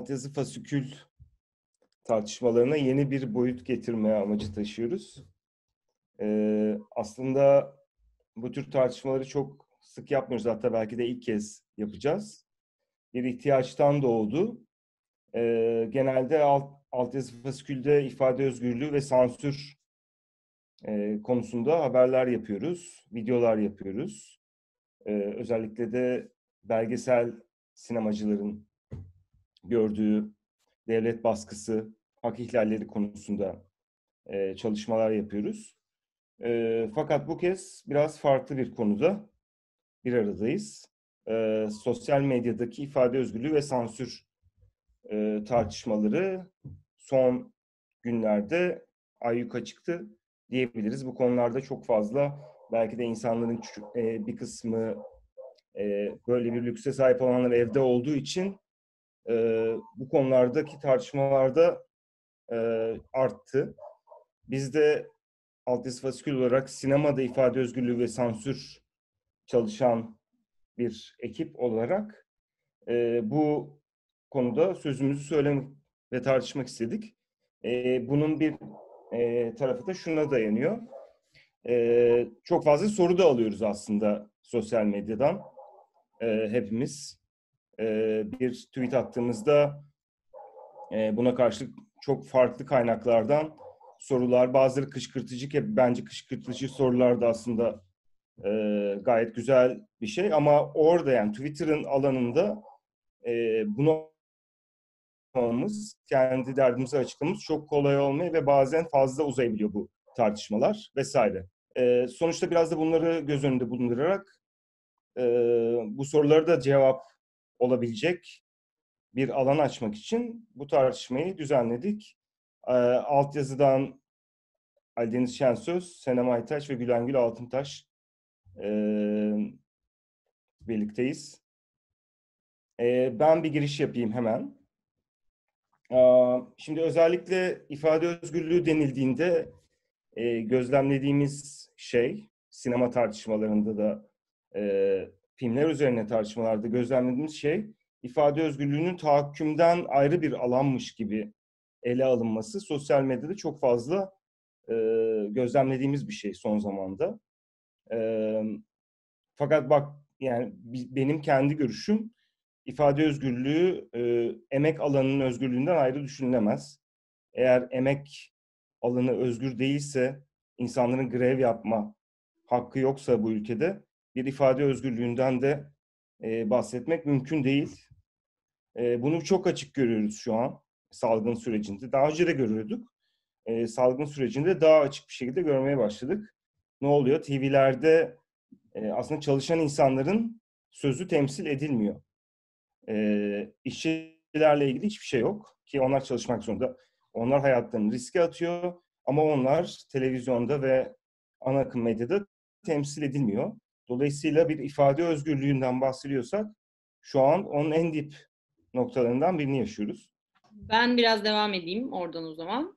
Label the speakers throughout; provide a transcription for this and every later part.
Speaker 1: altyazı fasikül tartışmalarına yeni bir boyut getirmeye amacı taşıyoruz. Aslında bu tür tartışmaları çok sık yapmıyoruz. Hatta belki de ilk kez yapacağız. Bir ihtiyaçtan doğdu. Genelde altyazı fasikülde ifade özgürlüğü ve sansür konusunda haberler yapıyoruz, videolar yapıyoruz. Özellikle de belgesel sinemacıların gördüğü devlet baskısı, hak ihlalleri konusunda çalışmalar yapıyoruz. Fakat bu kez biraz farklı bir konuda bir aradayız. Sosyal medyadaki ifade özgürlüğü ve sansür tartışmaları son günlerde ayyuka çıktı diyebiliriz. Bu konularda çok fazla belki de insanların bir kısmı böyle bir lükse sahip olanlar evde olduğu için bu konulardaki tartışmalarda arttı. Biz de altyazı fasikül olarak sinemada ifade özgürlüğü ve sansür çalışan bir ekip olarak bu konuda sözümüzü söylemek ve tartışmak istedik. Bunun bir tarafı da şuna dayanıyor. Çok fazla soru da alıyoruz aslında sosyal medyadan hepimiz. Bir tweet attığımızda buna karşılık çok farklı kaynaklardan sorular, bazıları kışkırtıcı, bence kışkırtıcı sorular da aslında gayet güzel bir şey. Ama orada yani Twitter'ın alanında bunu yapmamız, kendi derdimizi açıklamamız çok kolay olmuyor ve bazen fazla uzayabiliyor bu tartışmalar vesaire. Sonuçta biraz da bunları göz önünde bulundurarak bu sorulara da cevap olabilecek bir alan açmak için bu tartışmayı düzenledik. Altyazıdan Ali Deniz Şensöz, Senem Aytaç ve Gülengül Altıntaş birlikteyiz. Ben bir giriş yapayım hemen. Şimdi özellikle ifade özgürlüğü denildiğinde gözlemlediğimiz şey, sinema tartışmalarında da filmler üzerine tartışmalarda gözlemlediğimiz şey, ifade özgürlüğünün tahakkümden ayrı bir alanmış gibi ele alınması sosyal medyada çok fazla gözlemlediğimiz bir şey son zamanda. Fakat bak yani benim kendi görüşüm ifade özgürlüğü emek alanının özgürlüğünden ayrı düşünülemez. Eğer emek alanı özgür değilse, insanların grev yapma hakkı yoksa bu ülkede bir ifade özgürlüğünden de bahsetmek mümkün değil. Bunu çok açık görüyoruz şu an salgın sürecinde. Daha önce de görüyorduk. Salgın sürecinde daha açık bir şekilde görmeye başladık. Ne oluyor? TV'lerde aslında çalışan insanların sözü temsil edilmiyor. İşçilerle ilgili hiçbir şey yok ki onlar çalışmak zorunda. Onlar hayatlarını riske atıyor ama onlar televizyonda ve ana akım medyada temsil edilmiyor. Dolayısıyla bir ifade özgürlüğünden bahsediyorsak şu an onun en dip noktalarından birini yaşıyoruz.
Speaker 2: Ben biraz devam edeyim oradan o zaman.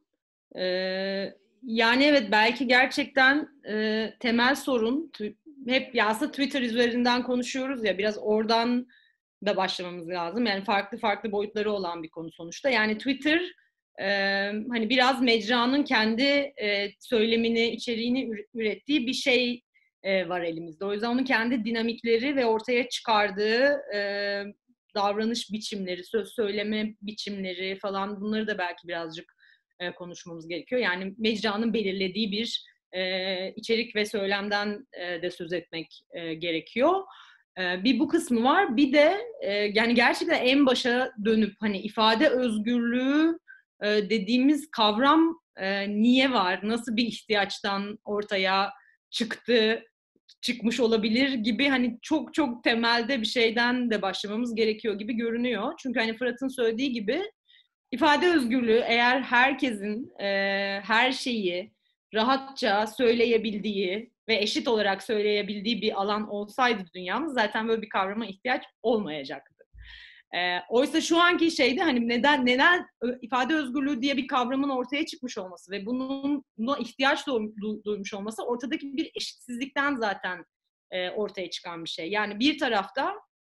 Speaker 2: Yani evet belki gerçekten temel sorun hep ya aslında Twitter üzerinden konuşuyoruz ya biraz oradan da başlamamız lazım. Yani farklı farklı boyutları olan bir konu sonuçta. Yani Twitter hani biraz mecranın kendi söylemini, içeriğini ürettiği bir şey var elimizde. O yüzden onun kendi dinamikleri ve ortaya çıkardığı davranış biçimleri, söz söyleme biçimleri falan bunları da belki birazcık konuşmamız gerekiyor. Yani mecranın belirlediği bir içerik ve söylemden de söz etmek gerekiyor. Bir bu kısmı var. Bir de yani gerçekten en başa dönüp hani ifade özgürlüğü dediğimiz kavram niye var? Nasıl bir ihtiyaçtan ortaya çıkmış olabilir gibi hani çok çok temelde bir şeyden de başlamamız gerekiyor gibi görünüyor. Çünkü hani Fırat'ın söylediği gibi ifade özgürlüğü eğer herkesin her şeyi rahatça söyleyebildiği ve eşit olarak söyleyebildiği bir alan olsaydı dünyamız zaten böyle bir kavrama ihtiyaç olmayacaktı. Oysa şu anki şeyde hani neden ifade özgürlüğü diye bir kavramın ortaya çıkmış olması ve buna ihtiyaç duymuş olması ortadaki bir eşitsizlikten zaten ortaya çıkan bir şey. Yani bir tarafta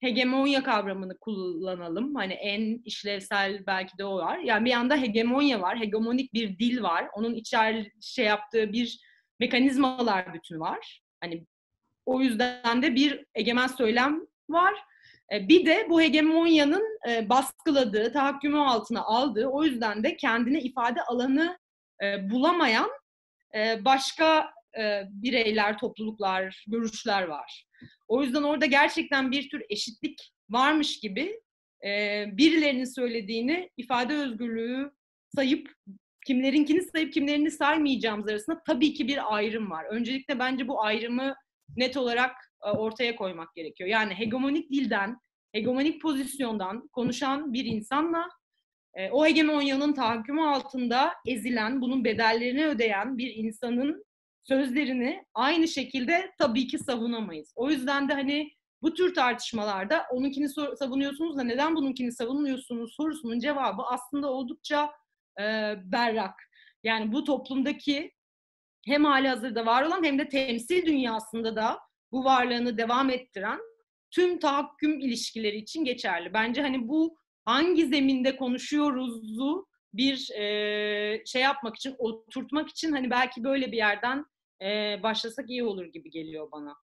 Speaker 2: hegemonya kavramını kullanalım. Hani en işlevsel belki de o var. Yani bir yanda hegemonya var, hegemonik bir dil var. Onun şey yaptığı bir mekanizmalar bütünü var. Hani o yüzden de bir egemen söylem var. Bir de bu hegemonyanın baskıladığı, tahakkümü altına aldığı, o yüzden de kendine ifade alanı bulamayan başka bireyler, topluluklar, görüşler var. O yüzden orada gerçekten bir tür eşitlik varmış gibi birilerinin söylediğini ifade özgürlüğü sayıp kimlerinkini sayıp kimlerini saymayacağımız arasında tabii ki bir ayrım var. Öncelikle bence bu ayrımı net olarak ortaya koymak gerekiyor. Yani hegemonik dilden, hegemonik pozisyondan konuşan bir insanla o hegemonyanın tahakkümü altında ezilen, bunun bedellerini ödeyen bir insanın sözlerini aynı şekilde tabii ki savunamayız. O yüzden de hani bu tür tartışmalarda onunkini savunuyorsunuz da neden bununkini savunmuyorsunuz sorusunun cevabı aslında oldukça berrak. Yani bu toplumdaki hem halihazırda var olan hem de temsil dünyasında da bu varlığını devam ettiren tüm tahakküm ilişkileri için geçerli. Bence hani bu hangi zeminde konuşuyoruzu bir şey yapmak için, oturtmak için hani belki böyle bir yerden başlasak iyi olur gibi geliyor bana.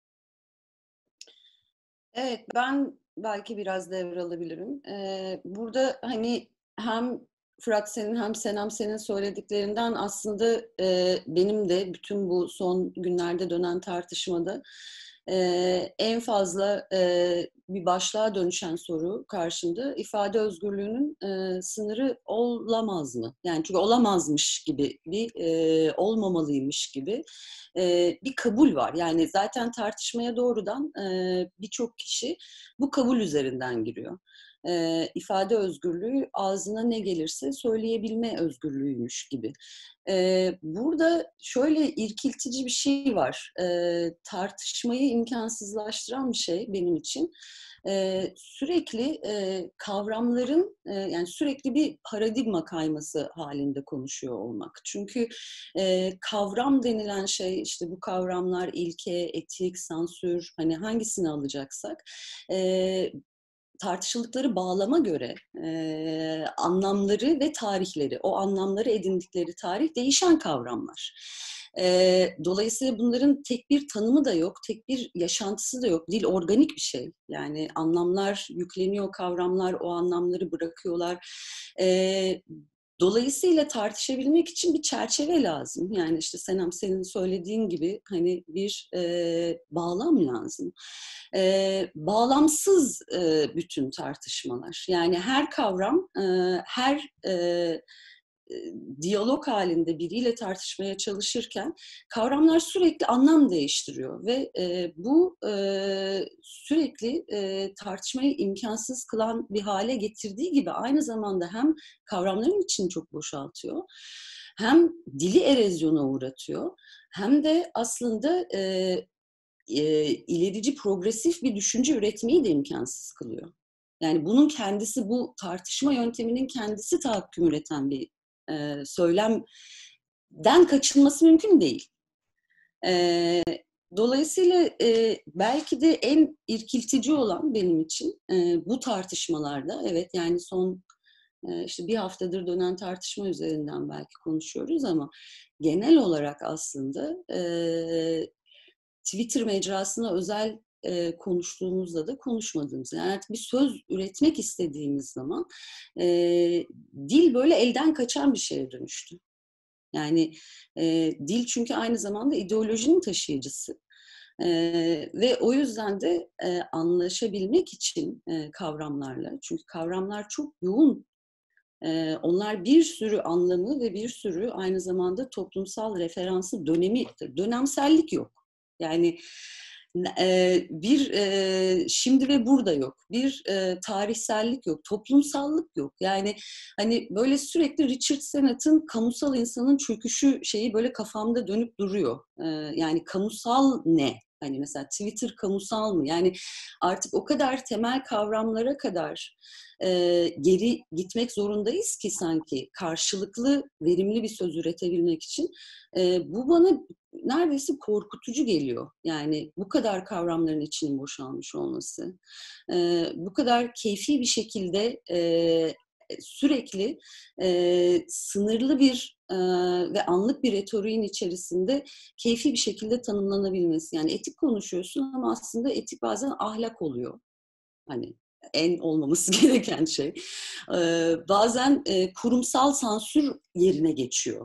Speaker 3: Evet, ben belki biraz devralabilirim. Burada hani hem Fırat senin hem Senem senin söylediklerinden aslında benim de bütün bu son günlerde dönen tartışmada en fazla bir başlığa dönüşen soru karşımda ifade özgürlüğünün sınırı olamaz mı? Yani çünkü olamazmış gibi bir olmamalıymış gibi bir kabul var. Yani zaten tartışmaya doğrudan birçok kişi bu kabul üzerinden giriyor. İfade özgürlüğü ağzına ne gelirse söyleyebilme özgürlüğüymüş gibi. Burada şöyle irkiltici bir şey var. Tartışmayı imkansızlaştıran bir şey benim için. Sürekli kavramların yani sürekli bir paradigma kayması halinde konuşuyor olmak. Çünkü kavram denilen şey işte bu kavramlar ilke, etik, sansür hani hangisini alacaksak tartışıldıkları bağlama göre anlamları ve tarihleri, o anlamları edindikleri tarih değişen kavramlar. Dolayısıyla bunların tek bir tanımı da yok, tek bir yaşantısı da yok. Dil organik bir şey. Yani anlamlar yükleniyor, kavramlar o anlamları bırakıyorlar. Dolayısıyla tartışabilmek için bir çerçeve lazım. Yani işte Senem senin söylediğin gibi hani bir bağlam lazım. Bağlamsız bütün tartışmalar. Yani her kavram, her diyalog halinde biriyle tartışmaya çalışırken kavramlar sürekli anlam değiştiriyor ve bu sürekli tartışmayı imkansız kılan bir hale getirdiği gibi aynı zamanda hem kavramların içini çok boşaltıyor, hem dili erozyona uğratıyor, hem de aslında ilerici, progresif bir düşünce üretmeyi de imkansız kılıyor. Yani bunun kendisi, bu tartışma yönteminin kendisi tahakküm üreten bir söylemden kaçınması mümkün değil. Dolayısıyla belki de en irkiltici olan benim için bu tartışmalarda, evet yani son işte bir haftadır dönen tartışma üzerinden belki konuşuyoruz ama genel olarak aslında Twitter mecrasına özel konuştuğumuzda da konuşmadığımız. Yani artık bir söz üretmek istediğimiz zaman dil böyle elden kaçan bir şeye dönüştü. Yani dil çünkü aynı zamanda ideolojinin taşıyıcısı. Ve o yüzden de anlaşabilmek için kavramlarla, çünkü kavramlar çok yoğun, onlar bir sürü anlamı ve bir sürü aynı zamanda toplumsal referansı dönemi, dönemsellik yok. Yani bir şimdi ve burada yok, bir tarihsellik yok, toplumsallık yok. Yani hani böyle sürekli Richard Sennett'in kamusal insanın çöküşü şeyi böyle kafamda dönüp duruyor. Yani kamusal ne? Hani mesela Twitter kamusal mı? Yani artık o kadar temel kavramlara kadar geri gitmek zorundayız ki sanki karşılıklı verimli bir söz üretebilmek için. Bu bana neredeyse korkutucu geliyor. Yani bu kadar kavramların içinin boşalmış olması, bu kadar keyfi bir şekilde sürekli sınırlı bir ve anlık bir retoriğin içerisinde keyfi bir şekilde tanımlanabilmesi. Yani etik konuşuyorsun ama aslında etik bazen ahlak oluyor. Hani en olmaması gereken şey. Bazen kurumsal sansür yerine geçiyor.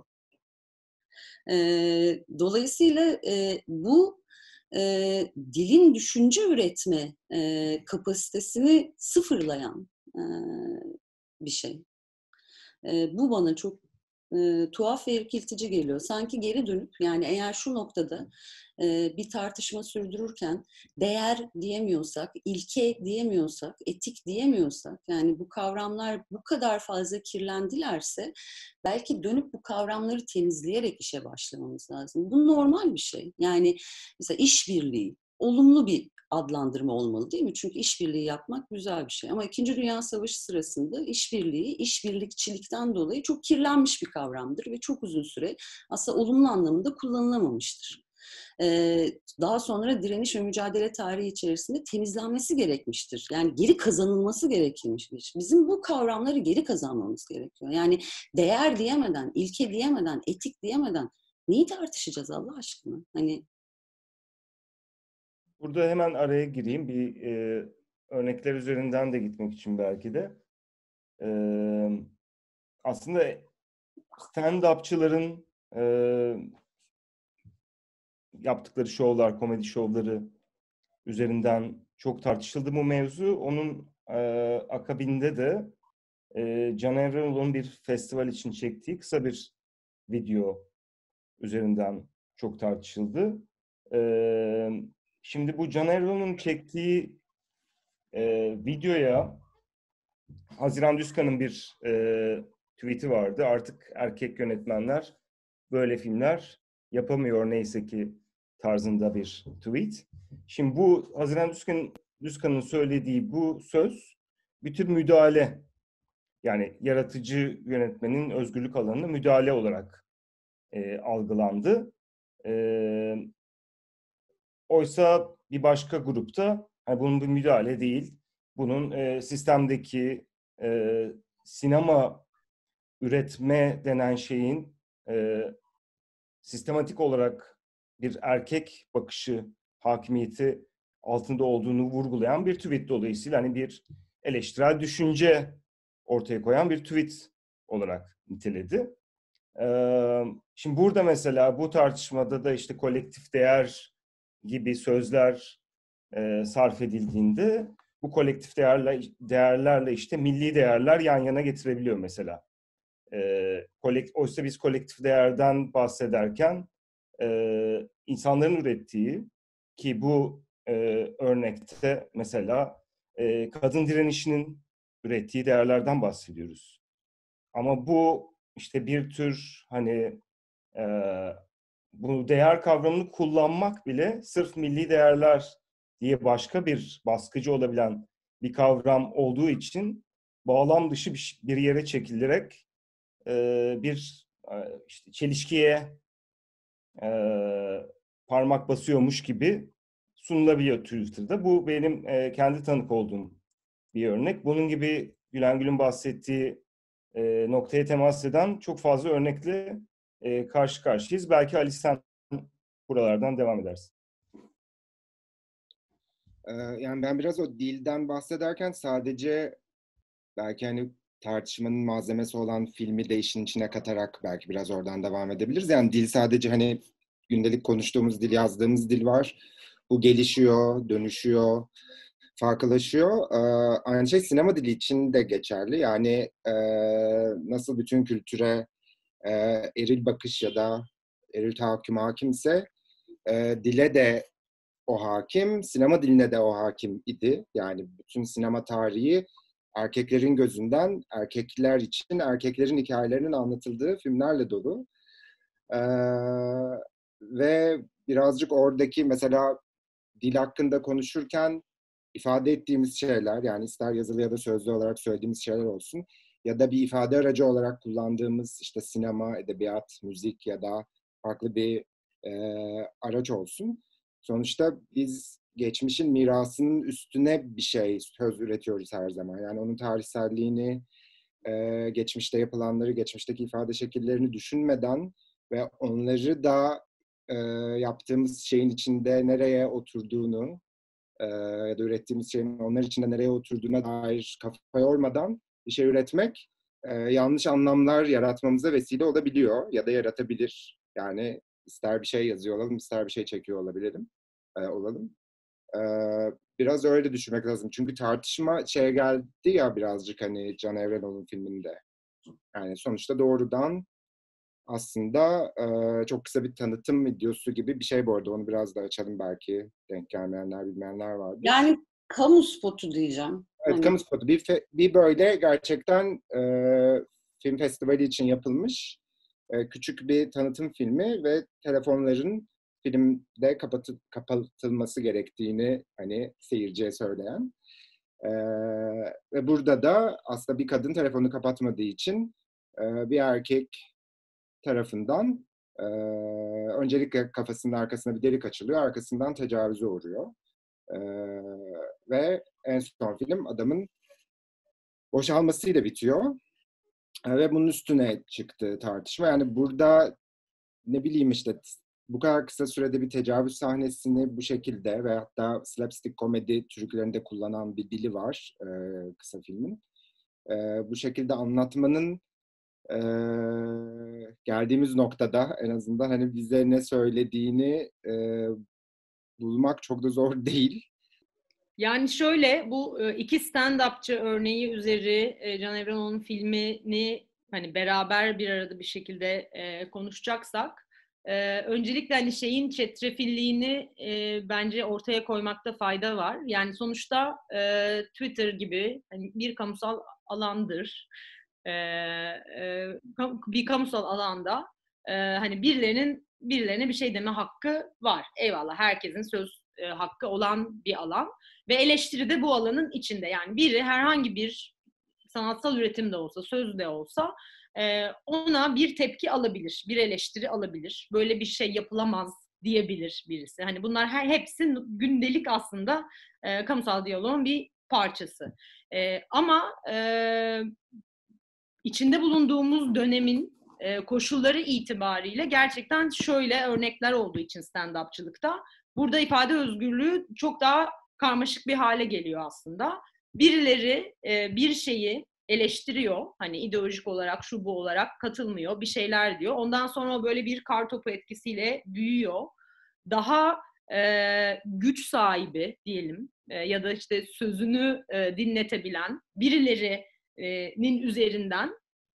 Speaker 3: Dolayısıyla bu dilin düşünce üretme kapasitesini sıfırlayan bir şey. Bu bana çok tuhaf ve irkiltici geliyor. Sanki geri dönüp, yani eğer şu noktada bir tartışma sürdürürken değer diyemiyorsak, ilke diyemiyorsak, etik diyemiyorsak, yani bu kavramlar bu kadar fazla kirlendilerse belki dönüp bu kavramları temizleyerek işe başlamamız lazım. Bu normal bir şey. Yani mesela işbirliği, olumlu bir adlandırma olmalı değil mi? Çünkü işbirliği yapmak güzel bir şey. Ama İkinci Dünya Savaşı sırasında işbirliği, işbirlikçilikten dolayı çok kirlenmiş bir kavramdır ve çok uzun süre aslında olumlu anlamında kullanılamamıştır. Daha sonra direniş ve mücadele tarihi içerisinde temizlenmesi gerekmiştir. Yani geri kazanılması gerekirmiş. Bizim bu kavramları geri kazanmamız gerekiyor. Yani değer diyemeden, ilke diyemeden, etik diyemeden neyi tartışacağız Allah aşkına? Hani
Speaker 1: Burada hemen araya gireyim. Bir örnekler üzerinden de gitmek için belki de. Aslında stand-upçıların yaptıkları şovlar, komedi şovları üzerinden çok tartışıldı bu mevzu. Onun akabinde de Can Evrenol'un bir festival için çektiği kısa bir video üzerinden çok tartışıldı. Şimdi bu Can Evrenol'un çektiği videoya Haziran Düzkan'ın bir tweet'i vardı. Artık erkek yönetmenler böyle filmler yapamıyor neyse ki tarzında bir tweet. Şimdi bu Haziran Düzkan'ın söylediği bu söz bütün müdahale, yani yaratıcı yönetmenin özgürlük alanına müdahale olarak algılandı. Oysa bir başka grupta yani bunun bir müdahale değil, bunun sistemdeki sinema üretme denen şeyin sistematik olarak bir erkek bakışı hakimiyeti altında olduğunu vurgulayan bir tweet, dolayısıyla hani bir eleştirel düşünce ortaya koyan bir tweet olarak niteledi. Şimdi burada mesela bu tartışmada da işte kolektif değer gibi sözler sarf edildiğinde bu kolektif değerlerle işte milli değerler yan yana getirebiliyor mesela. Oysa biz kolektif değerden bahsederken insanların ürettiği, ki bu örnekte mesela kadın direnişinin ürettiği değerlerden bahsediyoruz. Ama bu işte bir tür hani bu değer kavramını kullanmak bile sırf milli değerler diye başka bir baskıcı olabilen bir kavram olduğu için bağlam dışı bir yere çekilerek bir işte çelişkiye parmak basıyormuş gibi sunulabiliyor Twitter'da. Bu benim kendi tanık olduğum bir örnek. Bunun gibi Gülen Gül'ün bahsettiği noktaya temas eden çok fazla örnekle karşı karşıyayız. Belki Ali sen buralardan devam edersin.
Speaker 4: Yani ben biraz o dilden bahsederken sadece belki hani tartışmanın malzemesi olan filmi de işin içine katarak belki biraz oradan devam edebiliriz. Yani dil sadece hani gündelik konuştuğumuz dil, yazdığımız dil var. Bu gelişiyor, dönüşüyor, farklılaşıyor. Aynı şey sinema dili için de geçerli. Yani nasıl bütün kültüre eril bakış ya da eril tahakküm hakimse dile de o hakim, sinema diline de o hakim idi. Yani bütün sinema tarihi erkeklerin gözünden, erkekler için, erkeklerin hikayelerinin anlatıldığı filmlerle dolu. Ve birazcık oradaki mesela dil hakkında konuşurken ifade ettiğimiz şeyler, yani ister yazılı ya da sözlü olarak söylediğimiz şeyler olsun ya da bir ifade aracı olarak kullandığımız işte sinema, edebiyat, müzik ya da farklı bir araç olsun. Sonuçta biz geçmişin mirasının üstüne bir şey, söz üretiyoruz her zaman. Yani onun tarihselliğini, geçmişte yapılanları, geçmişteki ifade şekillerini düşünmeden ve onları da yaptığımız şeyin içinde nereye oturduğunu ya da ürettiğimiz şeyin onlar içinde nereye oturduğuna dair kafa yormadan bir şey üretmek yanlış anlamlar yaratmamıza vesile olabiliyor ya da yaratabilir. Yani ister bir şey yazıyor olalım, ister bir şey çekiyor olalım. Biraz öyle düşünmek lazım. Çünkü tartışma şeye geldi ya birazcık hani Can Evrenoğlu'nun filminde. Yani sonuçta doğrudan aslında çok kısa bir tanıtım videosu gibi bir şey bu arada. Onu biraz da açalım belki. Denk gelmeyenler, bilmeyenler vardır.
Speaker 3: Yani kamu spotu diyeceğim.
Speaker 4: Evet, kamu spotu. Bir böyle gerçekten film festivali için yapılmış küçük bir tanıtım filmi ve telefonların filmde kapatılması gerektiğini hani seyirciye söyleyen. Ve burada da aslında bir kadın telefonu kapatmadığı için bir erkek tarafından öncelikle kafasının arkasına bir delik açılıyor, arkasından tecavüze uğruyor. Ve en son film adamın boşalmasıyla bitiyor. Ve bunun üstüne çıktı tartışma. Yani burada ne bileyim işte bu kadar kısa sürede bir tecavüz sahnesini bu şekilde ve hatta slapstick komedi türkülerinde kullanan bir dili var kısa filmin. Bu şekilde anlatmanın geldiğimiz noktada en azından hani bize ne söylediğini bulmak çok da zor değil.
Speaker 2: Yani şöyle, bu iki stand-upçı örneği üzeri Can Evrenoğlu'nun filmini hani beraber bir arada bir şekilde konuşacaksak, öncelikle hani şeyin çetrefilliğini bence ortaya koymakta fayda var. Yani sonuçta Twitter gibi hani bir kamusal alandır. Bir kamusal alanda hani birilerine bir şey deme hakkı var. Eyvallah, herkesin söz hakkı olan bir alan. Ve eleştiri de bu alanın içinde. Yani biri herhangi bir sanatsal üretim de olsa, söz de olsa ona bir tepki alabilir, bir eleştiri alabilir. Böyle bir şey yapılamaz diyebilir birisi. Hani bunlar hepsi gündelik aslında kamusal diyaloğun bir parçası. Ama içinde bulunduğumuz dönemin koşulları itibariyle gerçekten şöyle örnekler olduğu için stand-upçılıkta burada ifade özgürlüğü çok daha karmaşık bir hale geliyor aslında. Birileri bir şeyi eleştiriyor. Hani ideolojik olarak, şu bu olarak katılmıyor. Bir şeyler diyor. Ondan sonra o böyle bir kartopu etkisiyle büyüyor. Daha güç sahibi diyelim ya da işte sözünü dinletebilen birilerinin üzerinden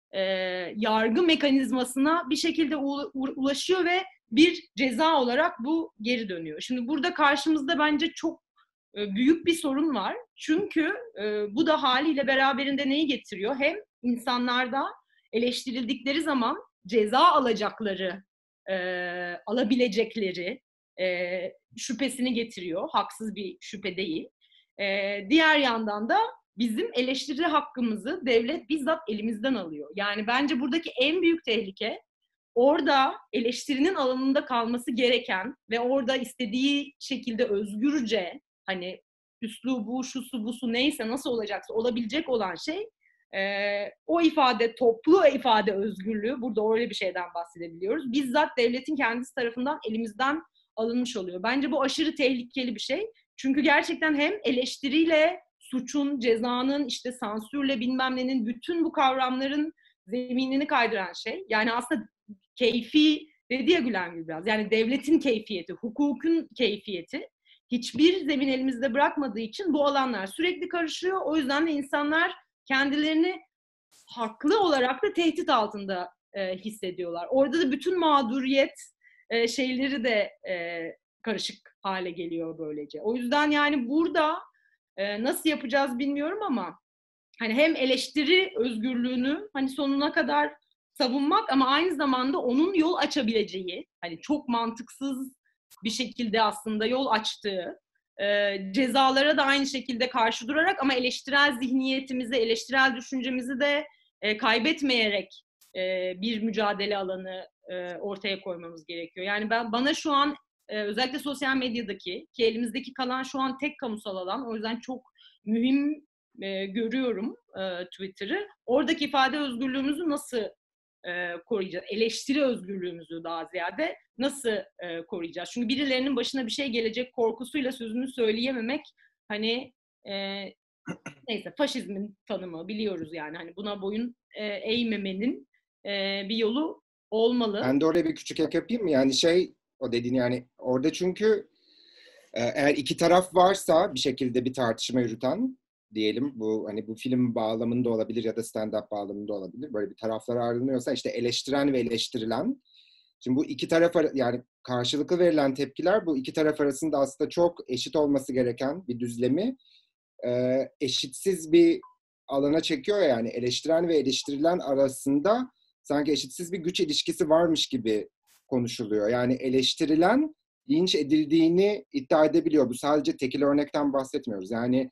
Speaker 2: yargı mekanizmasına bir şekilde ulaşıyor ve bir ceza olarak bu geri dönüyor. Şimdi burada karşımızda bence çok büyük bir sorun var. Çünkü bu da haliyle beraberinde neyi getiriyor? Hem insanlarda eleştirildikleri zaman ceza alacakları, alabilecekleri şüphesini getiriyor. Haksız bir şüphe değil. Diğer yandan da bizim eleştiri hakkımızı devlet bizzat elimizden alıyor. Yani bence buradaki en büyük tehlike orada eleştirinin alanında kalması gereken ve orada istediği şekilde özgürce hani üslubu, şusu, busu neyse nasıl olacaksa olabilecek olan şey o ifade, toplu ifade özgürlüğü, burada öyle bir şeyden bahsedebiliyoruz. Bizzat devletin kendisi tarafından elimizden alınmış oluyor. Bence bu aşırı tehlikeli bir şey. Çünkü gerçekten hem eleştiriyle suçun, cezanın, işte sansürle bilmem nenin bütün bu kavramların zeminini kaydıran şey. Yani aslında keyfi dedi ya Gülen biraz. Yani devletin keyfiyeti, hukukun keyfiyeti hiçbir zemin elimizde bırakmadığı için bu alanlar sürekli karışıyor. O yüzden de insanlar kendilerini haklı olarak da tehdit altında hissediyorlar. Orada da bütün mağduriyet şeyleri de karışık hale geliyor böylece. O yüzden yani burada nasıl yapacağız bilmiyorum ama hani hem eleştiri özgürlüğünü hani sonuna kadar savunmak ama aynı zamanda onun yol açabileceği, hani çok mantıksız bir şekilde aslında yol açtığı cezalara da aynı şekilde karşı durarak ama eleştirel zihniyetimizi, eleştirel düşüncemizi de kaybetmeyerek bir mücadele alanı ortaya koymamız gerekiyor. Yani bana şu an özellikle sosyal medyadaki ki elimizdeki kalan şu an tek kamusal alan, o yüzden çok mühim görüyorum Twitter'ı. Oradaki ifade özgürlüğümüzü nasıl koruyacağız? Eleştiri özgürlüğümüzü daha ziyade nasıl koruyacağız? Çünkü birilerinin başına bir şey gelecek korkusuyla sözünü söyleyememek hani neyse faşizmin tanımı biliyoruz yani. Hani buna boyun eğmemenin bir yolu olmalı.
Speaker 4: Ben de oraya bir küçük ek yapayım mı? Yani o dediğin yani orada çünkü eğer iki taraf varsa bir şekilde bir tartışma yürüten diyelim bu hani bu film bağlamında olabilir ya da stand-up bağlamında olabilir. Böyle bir taraflar ayrılmıyorsa işte eleştiren ve eleştirilen. Şimdi bu iki taraf yani karşılıklı verilen tepkiler bu iki taraf arasında aslında çok eşit olması gereken bir düzlemi eşitsiz bir alana çekiyor yani eleştiren ve eleştirilen arasında sanki eşitsiz bir güç ilişkisi varmış gibi konuşuluyor. Yani eleştirilen linç edildiğini iddia edebiliyor. Bu sadece tekil örnekten bahsetmiyoruz. Yani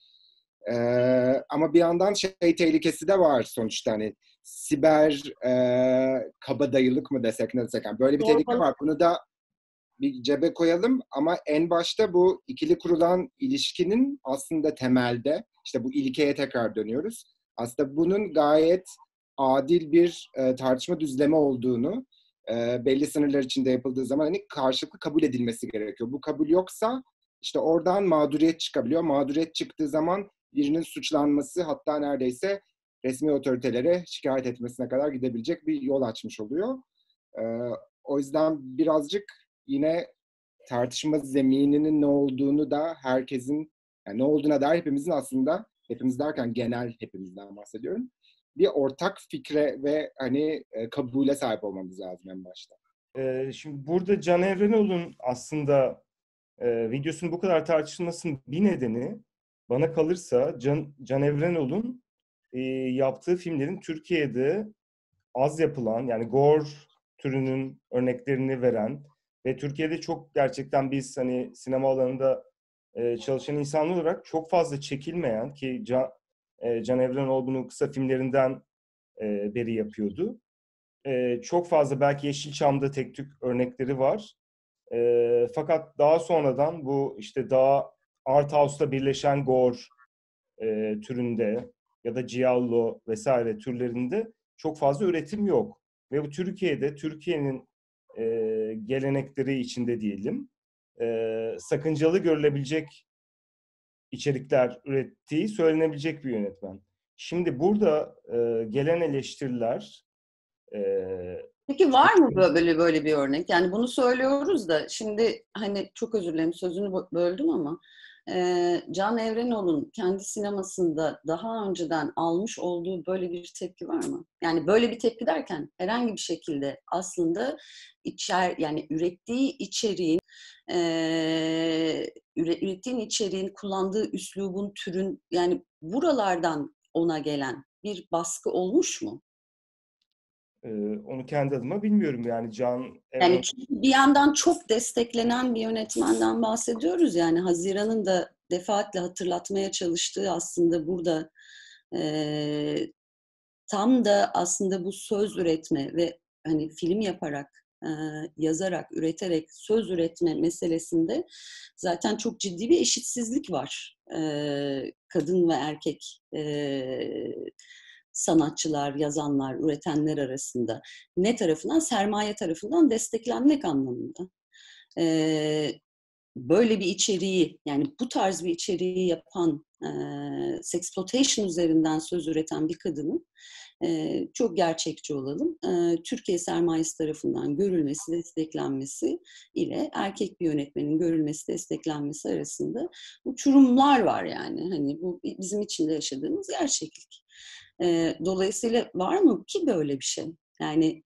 Speaker 4: ama bir yandan tehlikesi de var sonuçta hani siber kabadayılık mı desek ne desek. Yani böyle bir tehlike var. Bunu da bir cebe koyalım ama en başta bu ikili kurulan ilişkinin aslında temelde işte bu ilkeye tekrar dönüyoruz. Aslında bunun gayet adil bir tartışma düzlemi olduğunu belli sınırlar içinde yapıldığı zaman hani karşılıklı kabul edilmesi gerekiyor. Bu kabul yoksa işte oradan mağduriyet çıkabiliyor. Mağduriyet çıktığı zaman birinin suçlanması hatta neredeyse resmi otoritelere şikayet etmesine kadar gidebilecek bir yol açmış oluyor. O yüzden birazcık yine tartışma zemininin ne olduğunu da herkesin yani ne olduğuna dair hepimizin aslında hepimiz derken genel hepimizden bahsediyorum. Bir ortak fikre ve hani kabule sahip olmamız lazım en başta.
Speaker 1: Şimdi burada Can Evrenol'un aslında videosunun bu kadar tartışılmasının bir nedeni bana kalırsa Can Evrenol'un yaptığı filmlerin Türkiye'de az yapılan yani gore türünün örneklerini veren ve Türkiye'de çok gerçekten biz hani sinema alanında çalışan insanlar olarak çok fazla çekilmeyen ki Can Evrenol bunu kısa filmlerinden beri yapıyordu. Çok fazla belki Yeşilçam'da tek tük örnekleri var. Fakat daha sonradan bu işte daha art house'la birleşen gore türünde ya da giallo vesaire türlerinde çok fazla üretim yok. Ve bu Türkiye'nin gelenekleri içinde diyelim sakıncalı görülebilecek içerikler ürettiği söylenebilecek bir yönetmen. Şimdi burada gelen eleştiriler
Speaker 3: Peki var mı böyle bir örnek? Yani bunu söylüyoruz da şimdi hani çok özür dilerim sözünü böldüm ama Can Evrenol'un kendi sinemasında daha önceden almış olduğu böyle bir tepki var mı? Yani böyle bir tepki derken herhangi bir şekilde aslında yani ürettiğin içeriğin kullandığı üslubun türün yani buralardan ona gelen bir baskı olmuş mu?
Speaker 1: Onu kendi adıma bilmiyorum yani
Speaker 3: Yani bir yandan çok desteklenen bir yönetmenden bahsediyoruz yani Haziran'ın da defaatle hatırlatmaya çalıştığı aslında burada tam da aslında bu söz üretme ve hani film yaparak, yazarak, üreterek söz üretme meselesinde zaten çok ciddi bir eşitsizlik var kadın ve erkek sanatçılar, yazanlar, üretenler arasında. Ne tarafından? Sermaye tarafından desteklenmek anlamında. Böyle bir içeriği, yani bu tarz bir içeriği yapan, sexploitation üzerinden söz üreten bir kadının çok gerçekçi olalım. Türkiye sermayesi tarafından görülmesi, desteklenmesi ile erkek bir yönetmenin görülmesi, desteklenmesi arasında uçurumlar var yani. Hani bu bizim içinde yaşadığımız gerçeklik. Dolayısıyla var mı ki böyle bir şey? Yani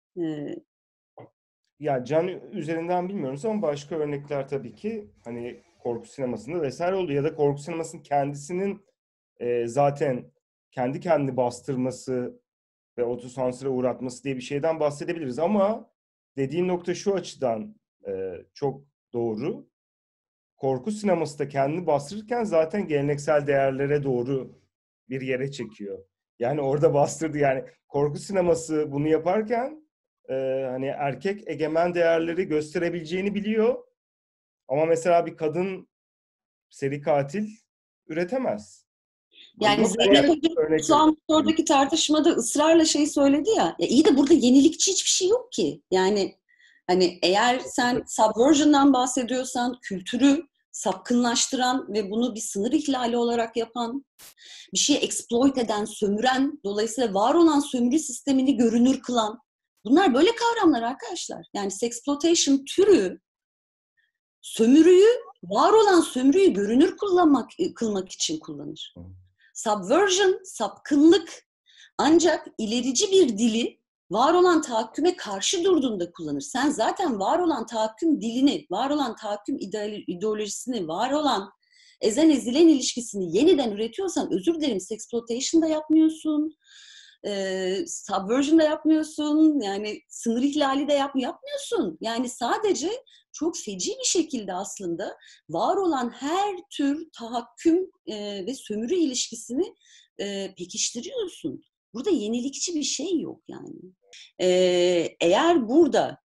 Speaker 1: ya Can üzerinden bilmiyoruz ama başka örnekler tabii ki hani korku sinemasında vesaire oldu ya da korku sinemasının kendisinin zaten kendi kendini bastırması ve otosansüre uğratması diye bir şeyden bahsedebiliriz ama dediğin nokta şu açıdan çok doğru. Korku sineması da kendini bastırırken zaten geleneksel değerlere doğru bir yere çekiyor. Yani orada bastırdı. Yani korku sineması bunu yaparken hani erkek egemen değerleri gösterebileceğini biliyor. Ama mesela bir kadın seri katil üretemez.
Speaker 3: Yani
Speaker 1: Yok
Speaker 3: Zeynep
Speaker 1: yani
Speaker 3: Hoca
Speaker 1: örnek
Speaker 3: şu an
Speaker 1: veriyorum.
Speaker 3: oradaki tartışmada ısrarla şey söyledi ya. Ya iyi de burada yenilikçi hiçbir şey yok ki. Yani hani eğer sen subversion'dan bahsediyorsan, kültürü sapkınlaştıran ve bunu bir sınır ihlali olarak yapan, bir şeyi exploit eden, sömüren, dolayısıyla var olan sömürü sistemini görünür kılan, bunlar böyle kavramlar arkadaşlar. Yani sexploitation türü sömürüyü, var olan sömürüyü görünür kılmak için kullanır. Subversion, sapkınlık ancak ilerici bir dili var olan tahakküme karşı durduğunda kullanır. Sen zaten var olan tahakküm dilini, var olan tahakküm ideolojisini, var olan ezen ezilen ilişkisini yeniden üretiyorsan, özür dilerim, sexploitation da yapmıyorsun, subversion da yapmıyorsun, yani sınır ihlali de yapmıyorsun. Yani sadece çok feci bir şekilde aslında var olan her tür tahakküm ve sömürü ilişkisini pekiştiriyorsun. Burada yenilikçi bir şey yok yani. Eğer burada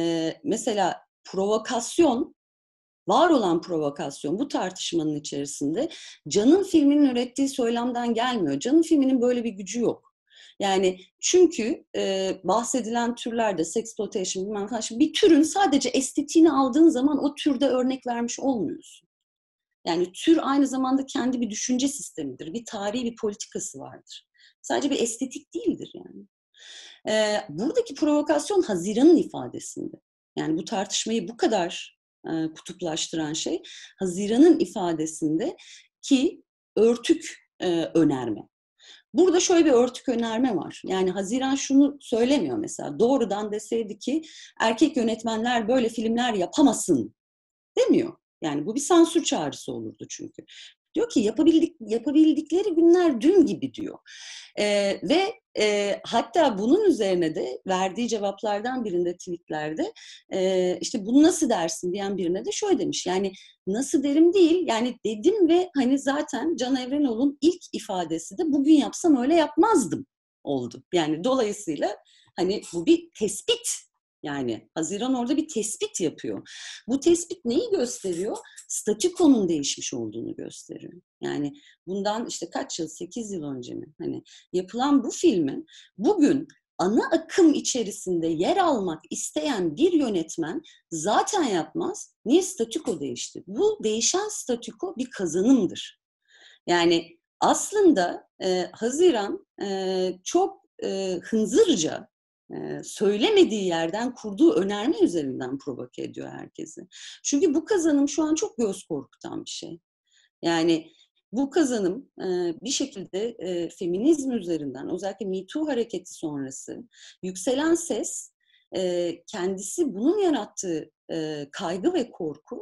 Speaker 3: mesela provokasyon, var olan provokasyon bu tartışmanın içerisinde Can'ın filminin ürettiği söylemden gelmiyor. Can'ın filminin böyle bir gücü yok. Yani çünkü bahsedilen türlerde sexploitation bilmem falan, bir türün sadece estetiğini aldığın zaman o türde örnek vermiş olmuyorsun. Yani tür aynı zamanda kendi bir düşünce sistemidir. Bir tarihi bir politikası vardır. Sadece bir estetik değildir yani. Buradaki provokasyon Haziran'ın ifadesinde. Yani bu tartışmayı bu kadar kutuplaştıran şey Haziran'ın ifadesinde ki örtük önerme. Burada şöyle bir örtük önerme var. Yani Haziran şunu söylemiyor mesela. Doğrudan deseydi ki erkek yönetmenler böyle filmler yapamasın demiyor. Yani bu bir sansür çağrısı olurdu çünkü. Diyor ki yapabildikleri günler dün gibi diyor. Ve hatta bunun üzerine de verdiği cevaplardan birinde, tweetlerde işte bunu nasıl dersin diyen birine de şöyle demiş. Yani nasıl derim değil, yani dedim ve hani zaten Can Evrenoğlu'nun ilk ifadesi de bugün yapsam öyle yapmazdım oldu. Yani dolayısıyla hani bu bir tespit. Yani Haziran orada bir tespit yapıyor. Bu tespit neyi gösteriyor? Statükonun değişmiş olduğunu gösteriyor. Yani bundan işte kaç yıl, 8 yıl önce mi? Hani yapılan bu filmi bugün ana akım içerisinde yer almak isteyen bir yönetmen zaten yapmaz. Niye? Statüko değişti. Bu değişen statüko bir kazanımdır. Yani aslında Haziran çok hınzırca söylemediği yerden kurduğu önerme üzerinden provoke ediyor herkesi. Çünkü bu kazanım şu an çok göz korkutan bir şey. Yani bu kazanım bir şekilde feminizm üzerinden, özellikle Me Too hareketi sonrası yükselen ses, kendisi bunun yarattığı kaygı ve korku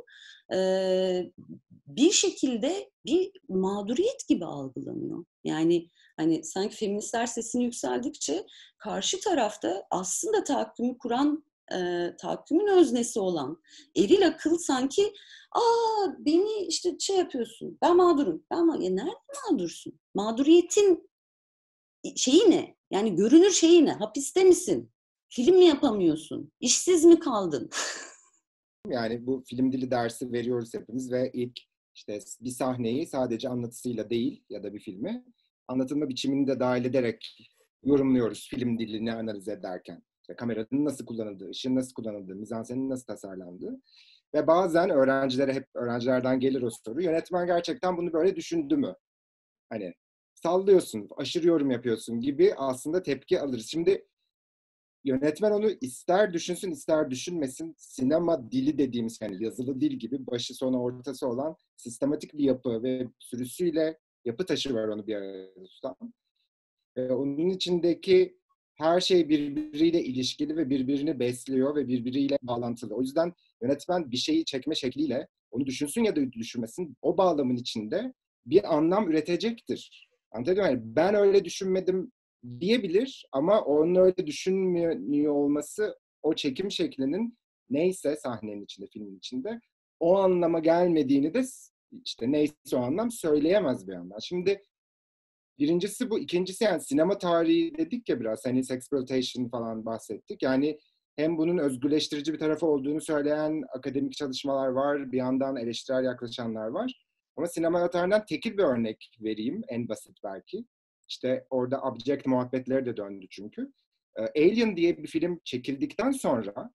Speaker 3: bir şekilde bir mağduriyet gibi algılanıyor. Yani hani sanki feministler sesini yükseldikçe karşı tarafta aslında tahakkümü kuran, tahakkümün öznesi olan eril akıl sanki beni işte şey yapıyorsun, ben mağdurum. Nerede mağdursun? Mağduriyetin şeyi ne? Yani görünür şeyi ne? Hapiste misin? Film mi yapamıyorsun? İşsiz mi kaldın?
Speaker 4: Yani bu film dili dersi veriyoruz hepimiz ve ilk işte bir sahneyi sadece anlatısıyla değil ya da bir filmi anlatılma biçimini de dahil ederek yorumluyoruz film dilini analiz ederken. İşte kameranın nasıl kullanıldığı, ışığın nasıl kullanıldığı, mizansenin nasıl tasarlandığı. Ve bazen öğrencilerden gelir o soru. Yönetmen gerçekten bunu böyle düşündü mü? Hani sallıyorsun, aşırı yorum yapıyorsun gibi aslında tepki alırız. Şimdi yönetmen onu ister düşünsün ister düşünmesin, sinema dili dediğimiz yani yazılı dil gibi başı sonu ortası olan sistematik bir yapı ve sürüsüyle yapı taşı var onu bir arada tutan. Onun içindeki her şey birbiriyle ilişkili ve birbirini besliyor ve birbiriyle bağlantılı. O yüzden yönetmen bir şeyi çekme şekliyle onu düşünsün ya da düşünmesin o bağlamın içinde bir anlam üretecektir. Anladın mı? Yani ben öyle düşünmedim diyebilir ama onun öyle düşünmüyor olması o çekim şeklinin neyse sahnenin içinde, filmin içinde o anlama gelmediğini de işte neyse o anlam söyleyemez bir yandan. Şimdi Birincisi bu. İkincisi yani sinema tarihi dedik ya biraz. Hani sexploitation falan bahsettik. Yani hem bunun özgürleştirici bir tarafı olduğunu söyleyen akademik çalışmalar var. Bir yandan eleştirel yaklaşanlar var. Ama sinema tarihinden tekil bir örnek vereyim. En basit belki. İşte orada object muhabbetleri de döndü çünkü. Alien diye bir film çekildikten sonra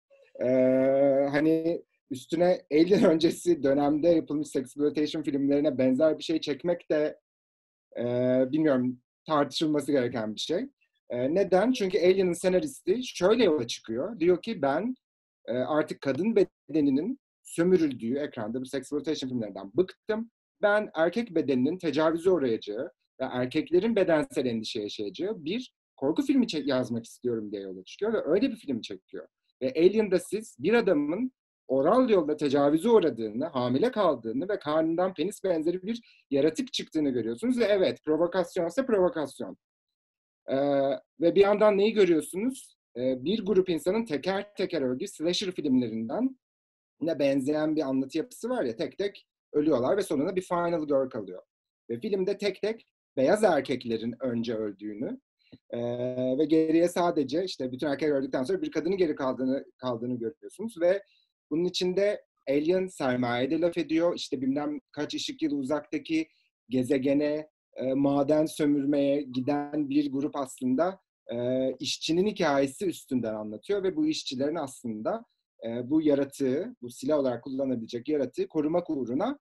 Speaker 4: hani üstüne Alien öncesi dönemde yapılmış sexploitation filmlerine benzer bir şey çekmek de bilmiyorum, tartışılması gereken bir şey. Neden? Çünkü Alien'ın senaristi şöyle yola çıkıyor. Diyor ki ben artık kadın bedeninin sömürüldüğü ekranda bu sexploitation filmlerinden bıktım. Ben erkek bedeninin tecavüze uğrayacağı ve erkeklerin bedensel endişe yaşayacağı bir korku filmi yazmak istiyorum diye yola çıkıyor ve öyle bir film çekiyor. Ve Alien'da siz bir adamın oral yolla tecavüze uğradığını, hamile kaldığını ve karnından penis benzeri bir yaratık çıktığını görüyorsunuz. Ve evet, provokasyonsa provokasyon. Ve bir yandan neyi görüyorsunuz? Bir grup insanın teker teker öldüğü slasher filmlerinden ne benzeyen bir anlatı yapısı var ya, tek tek ölüyorlar ve sonunda bir final girl kalıyor. Ve filmde tek tek beyaz erkeklerin önce öldüğünü ve geriye sadece işte bütün erkekler öldükten sonra bir kadının geri kaldığını görüyorsunuz ve bunun içinde Alien sermayede laf ediyor. İşte bilmem kaç ışık yılı uzaktaki gezegene maden sömürmeye giden bir grup aslında işçinin hikayesi üstünden anlatıyor ve bu işçilerin aslında bu yaratığı, bu silah olarak kullanabilecek yaratığı korumak uğruna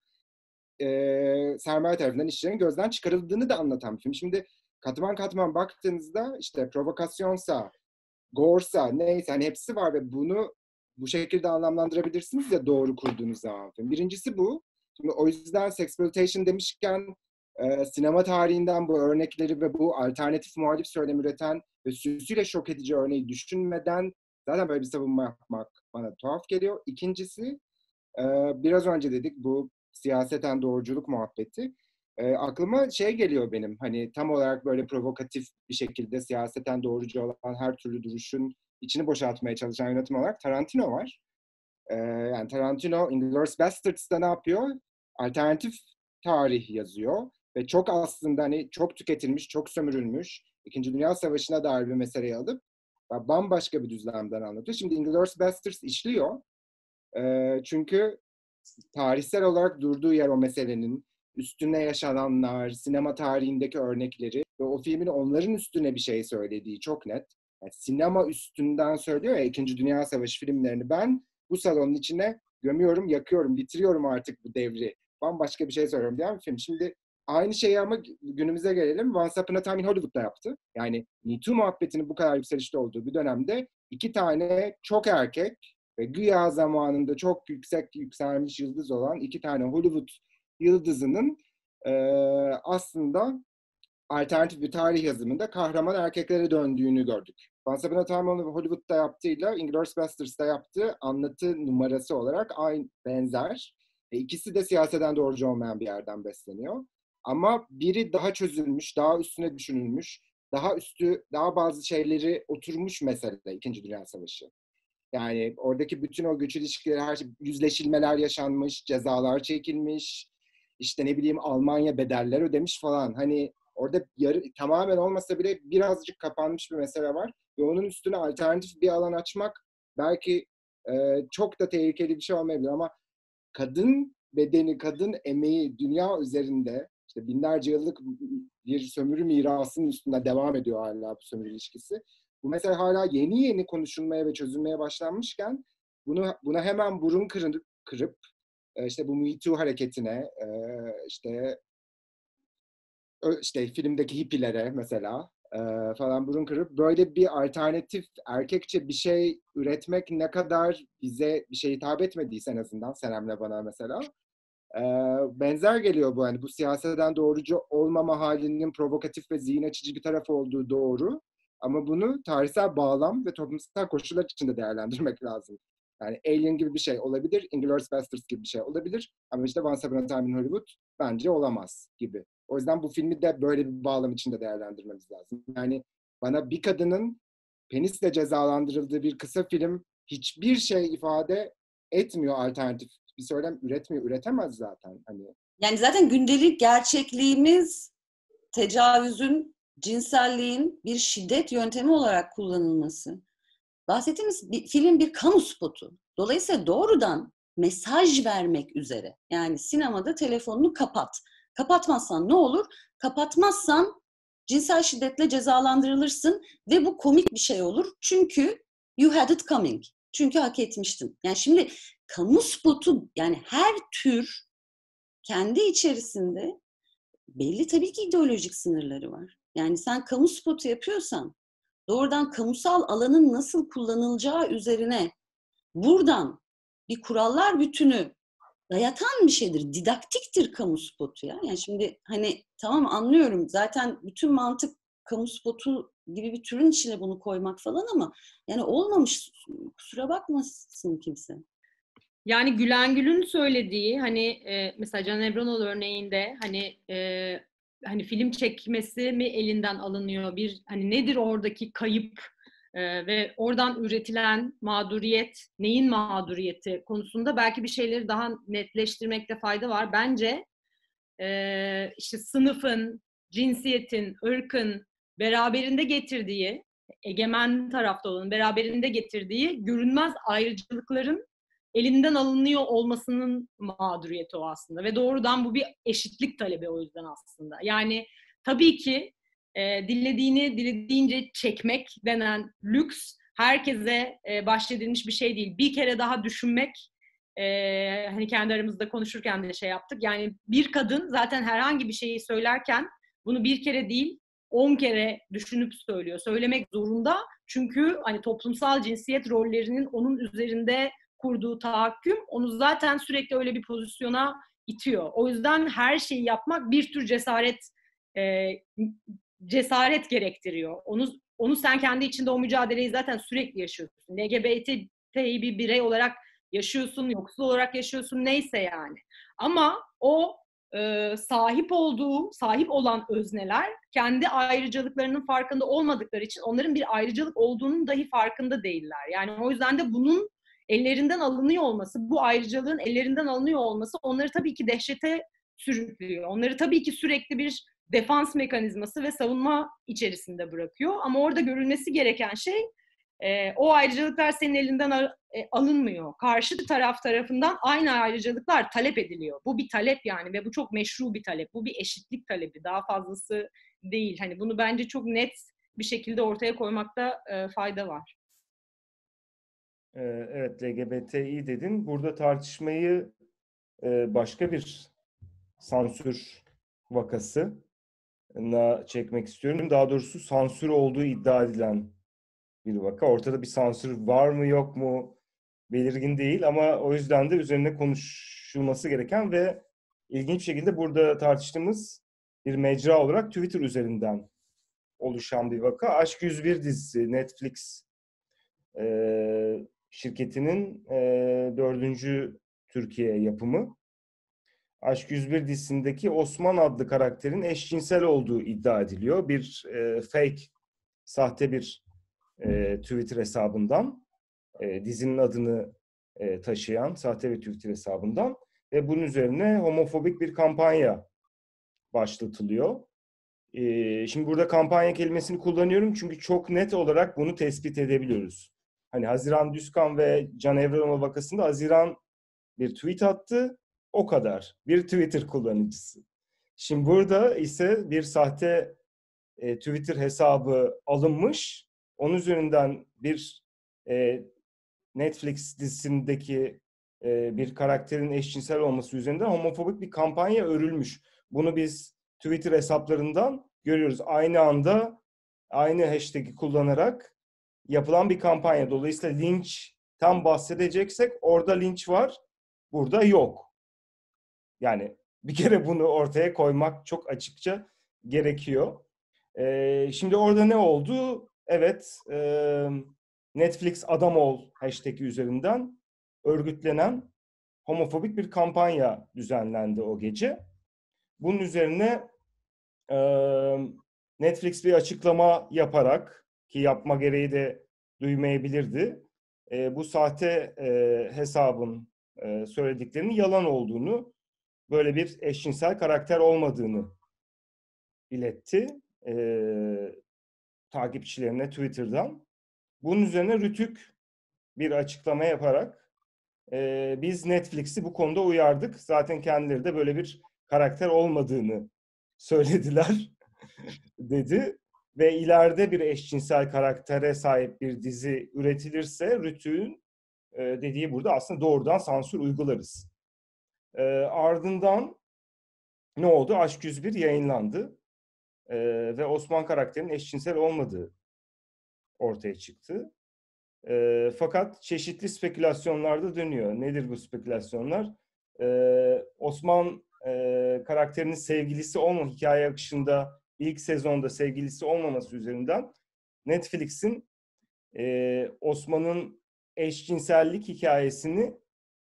Speaker 4: sermaye tarafından işçilerin gözden çıkarıldığını da anlatan bir film. Şimdi katman katman baktığınızda işte provokasyonsa, gore'sa neyse hani hepsi var ve bunu bu şekilde anlamlandırabilirsiniz ya doğru kurduğunuz zaman. Birincisi bu. Şimdi o yüzden sexploitation demişken sinema tarihinden bu örnekleri ve bu alternatif muhalif söylem üreten ve süsüyle şok edici örneği düşünmeden zaten böyle bir savunma yapmak bana tuhaf geliyor. İkincisi biraz önce dedik bu siyaseten doğruculuk muhabbeti. Aklıma şey geliyor benim, hani tam olarak böyle provokatif bir şekilde siyaseten doğrucu olan her türlü duruşun içini boşaltmaya çalışan yönetim olarak Tarantino var. Yani Tarantino Inglourious Bastards'da ne yapıyor? Alternatif tarih yazıyor ve çok aslında hani çok tüketilmiş, çok sömürülmüş İkinci Dünya Savaşı'na dair bir meseleyi alıp bambaşka bir düzlemden anlatıyor. Şimdi Inglourious Basterds işliyor. Çünkü tarihsel olarak durduğu yer o meselenin, üstüne yaşananlar, sinema tarihindeki örnekleri ve o filmin onların üstüne bir şey söylediği çok net. Yani sinema üstünden söylüyor ya İkinci Dünya Savaşı filmlerini, ben bu salonun içine gömüyorum, yakıyorum, bitiriyorum artık bu devri. Bambaşka bir şey söylüyorum diyen bir film. Şimdi aynı şeyi ama günümüze gelelim. Once Upon a Time in Hollywood'da yaptı. Yani Me Too muhabbetinin bu kadar yükselişte olduğu bir dönemde iki tane çok erkek ve güya zamanında çok yüksek yükselmiş yıldız olan iki tane Hollywood yıldızının aslında alternatif bir tarih yazımında kahraman erkeklere döndüğünü gördük. Once Upon a Time in Hollywood'da yaptığıyla Inglourious Basterds'da yaptığı anlatı numarası olarak aynı, benzer. İkisi de siyaseten doğrucu olmayan bir yerden besleniyor. Ama biri daha çözülmüş, daha üstüne düşünülmüş, daha bazı şeyleri oturmuş mesele İkinci Dünya Savaşı. Yani oradaki bütün o güç ilişkileri, her şey, yüzleşilmeler yaşanmış, cezalar çekilmiş, işte ne bileyim Almanya bedeller ödemiş falan. Hani orada tamamen olmasa bile birazcık kapanmış bir mesele var. Ve onun üstüne alternatif bir alan açmak belki çok da tehlikeli bir şey olmayabilir ama kadın bedeni, kadın emeği dünya üzerinde işte binlerce yıllık bir sömürü mirasının üstünde devam ediyor hala bu sömürü ilişkisi. Bu mesela hala yeni yeni konuşulmaya ve çözülmeye başlanmışken buna hemen burun kırıp işte bu Me Too hareketine işte filmdeki hippilere mesela falan burun kırıp böyle bir alternatif erkekçe bir şey üretmek ne kadar bize bir şey hitap etmediyse en azından Senem'le bana mesela benzer geliyor bu. Yani bu siyasetten doğrucu olmama halinin provokatif ve zihin açıcı bir tarafı olduğu doğru. Ama bunu tarihsel bağlam ve toplumsal koşullar içinde değerlendirmek lazım. Yani Alien gibi bir şey olabilir, Inglourious Basterds gibi bir şey olabilir. Ama işte Once Upon a Time in Hollywood bence olamaz gibi. O yüzden bu filmi de böyle bir bağlam içinde değerlendirmemiz lazım. Yani bana bir kadının penisle cezalandırıldığı bir kısa film hiçbir şey ifade etmiyor, alternatif bir söylem üretmiyor, üretemez zaten. Hani.
Speaker 3: Yani zaten gündelik gerçekliğimiz tecavüzün, cinselliğin bir şiddet yöntemi olarak kullanılması. Bahsettiğimiz film bir kamu spotu. Dolayısıyla doğrudan mesaj vermek üzere. Yani sinemada telefonunu kapat. Kapatmazsan ne olur? Kapatmazsan cinsel şiddetle cezalandırılırsın ve bu komik bir şey olur. Çünkü you had it coming. Çünkü hak etmiştin. Yani şimdi kamu spotu, yani her tür kendi içerisinde belli tabii ki ideolojik sınırları var. Yani sen kamu spotu yapıyorsan doğrudan kamusal alanın nasıl kullanılacağı üzerine buradan bir kurallar bütünü dayatan bir şeydir. Didaktiktir kamu spotu ya. Yani şimdi hani tamam, anlıyorum. Zaten bütün mantık kamu spotu gibi bir türün içine bunu koymak falan, ama yani olmamış. Kusura bakmasın kimse.
Speaker 2: Yani Gülen Gül'ün söylediği hani mesela Can Ebranol örneğinde hani film çekmesi mi elinden alınıyor, bir hani nedir oradaki kayıp ve oradan üretilen mağduriyet neyin mağduriyeti konusunda belki bir şeyleri daha netleştirmekte fayda var. Bence işte sınıfın, cinsiyetin, ırkın beraberinde getirdiği, egemen tarafta olanın beraberinde getirdiği görünmez ayrıcalıkların elinden alınıyor olmasının mağduriyeti o aslında. Ve doğrudan bu bir eşitlik talebi o yüzden aslında. Yani tabii ki dilediğince çekmek denen lüks herkese bahşedilmiş bir şey değil. Bir kere daha düşünmek, hani kendi aramızda konuşurken de şey yaptık. Yani bir kadın zaten herhangi bir şeyi söylerken bunu bir kere değil 10 kere düşünüp söylüyor. Söylemek zorunda. Çünkü hani toplumsal cinsiyet rollerinin onun üzerinde kurduğu tahakküm onu zaten sürekli öyle bir pozisyona itiyor. O yüzden her şeyi yapmak bir tür cesaret gerektiriyor. Onu sen kendi içinde o mücadeleyi zaten sürekli yaşıyorsun. LGBT'yi bir birey olarak yaşıyorsun, yoksul olarak yaşıyorsun, neyse yani. Ama o sahip olan özneler kendi ayrıcalıklarının farkında olmadıkları için onların bir ayrıcalık olduğunun dahi farkında değiller. Yani o yüzden de bunun ellerinden alınıyor olması, bu ayrıcalığın ellerinden alınıyor olması onları tabii ki dehşete sürüklüyor. Onları tabii ki sürekli bir defans mekanizması ve savunma içerisinde bırakıyor. Ama orada görülmesi gereken şey o ayrıcalıklar senin elinden alınmıyor. Karşı taraf tarafından aynı ayrıcalıklar talep ediliyor. Bu bir talep yani ve bu çok meşru bir talep. Bu bir eşitlik talebi. Daha fazlası değil. Hani bunu bence çok net bir şekilde ortaya koymakta fayda var.
Speaker 1: Evet, LGBTİ dedin. Burada tartışmayı başka bir sansür vakasına çekmek istiyorum. Daha doğrusu sansür olduğu iddia edilen bir vaka. Ortada bir sansür var mı yok mu belirgin değil ama o yüzden de üzerine konuşulması gereken ve ilginç bir şekilde burada tartıştığımız bir mecra olarak Twitter üzerinden oluşan bir vaka. Aşk 101 dizisi Netflix şirketinin 4. Türkiye yapımı. Aşk 101 dizisindeki Osman adlı karakterin eşcinsel olduğu iddia ediliyor. Bir fake, sahte bir Twitter hesabından, dizinin adını taşıyan sahte bir Twitter hesabından ve bunun üzerine homofobik bir kampanya başlatılıyor. Şimdi burada kampanya kelimesini kullanıyorum çünkü çok net olarak bunu tespit edebiliyoruz. Hani Haziran Düzkan ve Can Evrenol vakasında Haziran bir tweet attı, o kadar. Bir Twitter kullanıcısı. Şimdi burada ise bir sahte Twitter hesabı alınmış. Onun üzerinden bir Netflix dizisindeki bir karakterin eşcinsel olması üzerinden homofobik bir kampanya örülmüş. Bunu biz Twitter hesaplarından görüyoruz. Aynı anda aynı hashtag'i kullanarak yapılan bir kampanya. Dolayısıyla linçten bahsedeceksek orada linç var, burada yok. Yani bir kere bunu ortaya koymak çok açıkça gerekiyor. Şimdi orada ne oldu? Evet, Netflix adam ol hashtag'i üzerinden örgütlenen homofobik bir kampanya düzenlendi o gece. Bunun üzerine Netflix bir açıklama yaparak, ki yapma gereği de duymayabilirdi, bu sahte hesabın söylediklerinin yalan olduğunu, böyle bir eşcinsel karakter olmadığını iletti takipçilerine Twitter'dan. Bunun üzerine Rütük bir açıklama yaparak biz Netflix'i bu konuda uyardık. Zaten kendileri de böyle bir karakter olmadığını söylediler dedi. Ve ileride bir eşcinsel karaktere sahip bir dizi üretilirse Rütük'ün dediği burada aslında doğrudan sansür uygularız. Ardından ne oldu? Aşk 101 yayınlandı. Ve Osman karakterinin eşcinsel olmadığı ortaya çıktı. Fakat çeşitli spekülasyonlar da dönüyor. Nedir bu spekülasyonlar? Osman karakterinin sevgilisi hikaye akışında ilk sezonda sevgilisi olmaması üzerinden Netflix'in Osman'ın eşcinsellik hikayesini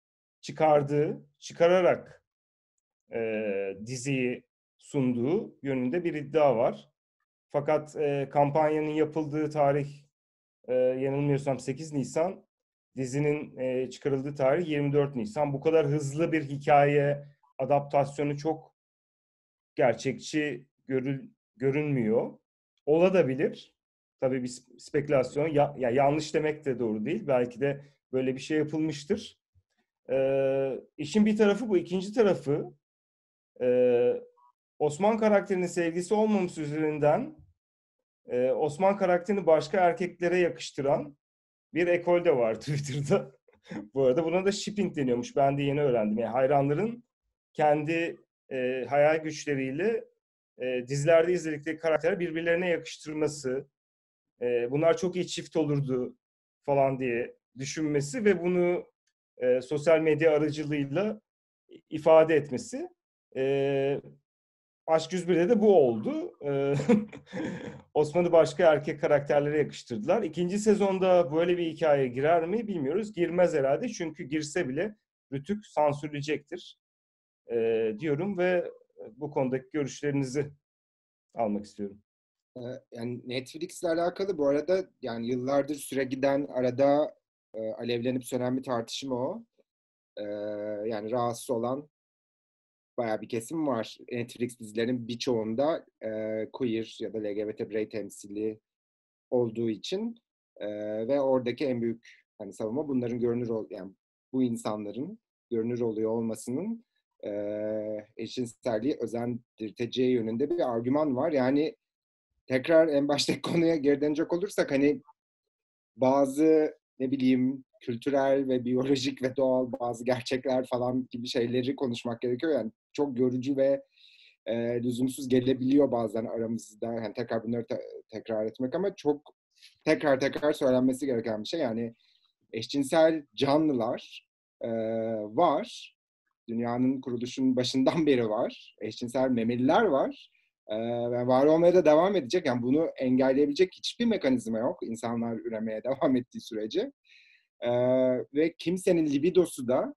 Speaker 1: çıkararak diziyi sunduğu yönünde bir iddia var. Fakat kampanyanın yapıldığı tarih yanılmıyorsam 8 Nisan, dizinin çıkarıldığı tarih 24 Nisan. Bu kadar hızlı bir hikaye adaptasyonu çok gerçekçi görünmüyor. Olabilir. Tabii bir spekülasyon. Yanlış demek de doğru değil. Belki de böyle bir şey yapılmıştır. İşin bir tarafı bu. İkinci tarafı Osman karakterinin sevgisi olmaması üzerinden Osman karakterini başka erkeklere yakıştıran bir ekol de var Twitter'da. Bu arada buna da shipping deniyormuş. Ben de yeni öğrendim. Yani hayranların kendi hayal güçleriyle dizilerde izledikleri karakter birbirlerine yakıştırması, bunlar çok iyi çift olurdu falan diye düşünmesi ve bunu sosyal medya aracılığıyla ifade etmesi. Aşk 101'de de bu oldu. Osman'ı başka erkek karakterlere yakıştırdılar. İkinci sezonda böyle bir hikaye girer mi bilmiyoruz. Girmez herhalde çünkü girse bile Rütük sansürleyecektir diyorum ve bu konudaki görüşlerinizi almak istiyorum.
Speaker 4: Yani Netflix'le alakalı bu arada yani yıllardır süre giden arada alevlenip sönen bir tartışma o. Yani rahatsız olan bayağı bir kesim var. Netflix dizilerinin birçoğunda queer ya da LGBT birey temsili olduğu için ve oradaki en büyük hani savunma bunların yani bu insanların görünür oluyor olmasının eşcinselliği özendirteceği yönünde bir argüman var. Yani tekrar en baştaki konuya geri dönecek olursak hani bazı ne bileyim kültürel ve biyolojik ve doğal bazı gerçekler falan gibi şeyleri konuşmak gerekiyor. Yani çok görücü ve lüzumsuz gelebiliyor bazen aramızda. Yani tekrar bunları tekrar etmek ama çok tekrar söylenmesi gereken bir şey. Yani eşcinsel canlılar var. Dünyanın kuruluşunun başından beri var. Eşcinsel memeliler var. Ve var olmaya da devam edecek. Yani bunu engelleyebilecek hiçbir mekanizma yok. İnsanlar üremeye devam ettiği sürece. Ve kimsenin libidosu da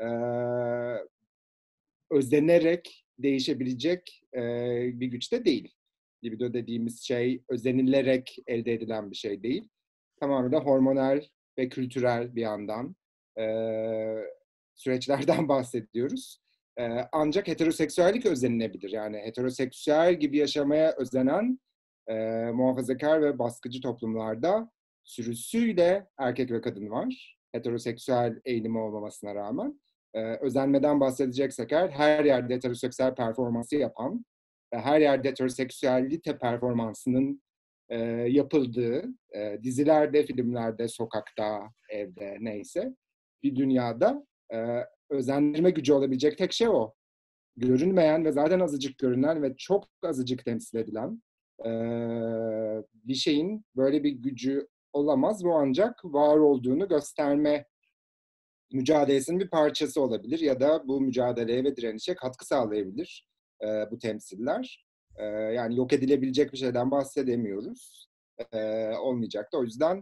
Speaker 4: özenerek değişebilecek bir güçte değil. Libido dediğimiz şey özenilerek elde edilen bir şey değil. Tamamen de hormonal ve kültürel bir yandan süreçlerden bahsediyoruz. Ancak heteroseksüellik özenilebilir. Yani heteroseksüel gibi yaşamaya özenen muhafazakar ve baskıcı toplumlarda sürüsüyle erkek ve kadın var. Heteroseksüel eğilimi olmamasına rağmen. Özenmeden bahsedeceksek her yerde heteroseksüel performansı yapan ve her yerde heteroseksüelite performansının yapıldığı dizilerde, filmlerde, sokakta, evde neyse bir dünyada özendirme gücü olabilecek tek şey o. Görünmeyen ve zaten azıcık görünen ve çok azıcık temsil edilen bir şeyin böyle bir gücü olamaz. Bu ancak var olduğunu gösterme mücadelesinin bir parçası olabilir ya da bu mücadeleye ve direnişe katkı sağlayabilir bu temsiller. Yani yok edilebilecek bir şeyden bahsedemiyoruz. Olmayacak da o yüzden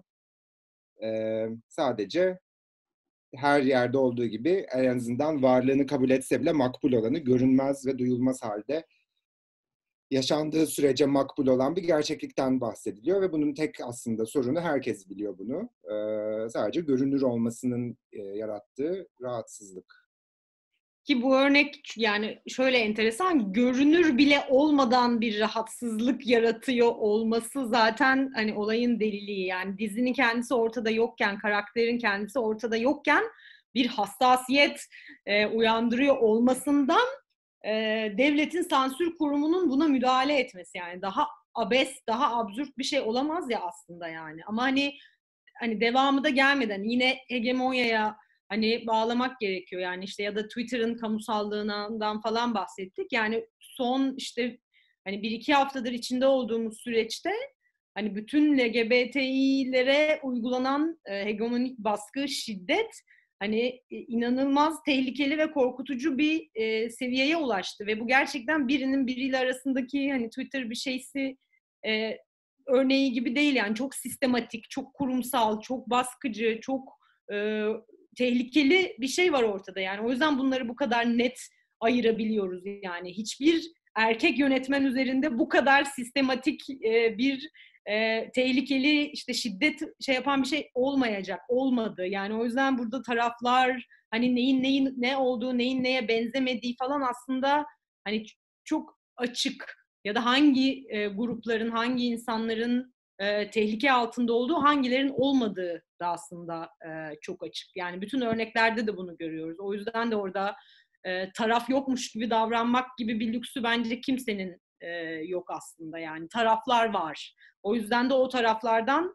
Speaker 4: sadece her yerde olduğu gibi en azından varlığını kabul etse bile makbul olanı görünmez ve duyulmaz halde yaşandığı sürece makbul olan bir gerçeklikten bahsediliyor ve bunun tek aslında sorunu herkes biliyor bunu. Sadece görünür olmasının yarattığı rahatsızlık.
Speaker 2: Ki bu örnek yani şöyle enteresan, görünür bile olmadan bir rahatsızlık yaratıyor olması zaten hani olayın deliliği. Yani dizinin kendisi ortada yokken, karakterin kendisi ortada yokken bir hassasiyet uyandırıyor olmasından devletin sansür kurumunun buna müdahale etmesi, yani daha abes, daha absürt bir şey olamaz ya aslında yani. Ama hani devamı da gelmeden yine hegemonyaya hani bağlamak gerekiyor yani, işte ya da Twitter'ın kamusallığından falan bahsettik. Yani son işte hani 1-2 haftadır içinde olduğumuz süreçte hani bütün LGBTİ'lere uygulanan hegemonik baskı, şiddet hani inanılmaz tehlikeli ve korkutucu bir seviyeye ulaştı ve bu gerçekten birinin biriyle arasındaki hani Twitter bir şeysi örneği gibi değil yani, çok sistematik, çok kurumsal, çok baskıcı, çok tehlikeli bir şey var ortada yani. O yüzden bunları bu kadar net ayırabiliyoruz yani. Hiçbir erkek yönetmen üzerinde bu kadar sistematik bir tehlikeli işte şiddet şey yapan bir şey olmadı. Yani o yüzden burada taraflar hani neyin ne olduğu, neyin neye benzemediği falan aslında hani çok açık, ya da hangi grupların, hangi insanların tehlike altında olduğu, hangilerin olmadığı da aslında çok açık. Yani bütün örneklerde de bunu görüyoruz. O yüzden de orada taraf yokmuş gibi davranmak gibi bir lüksü bence kimsenin yok aslında. Yani taraflar var. O yüzden de o taraflardan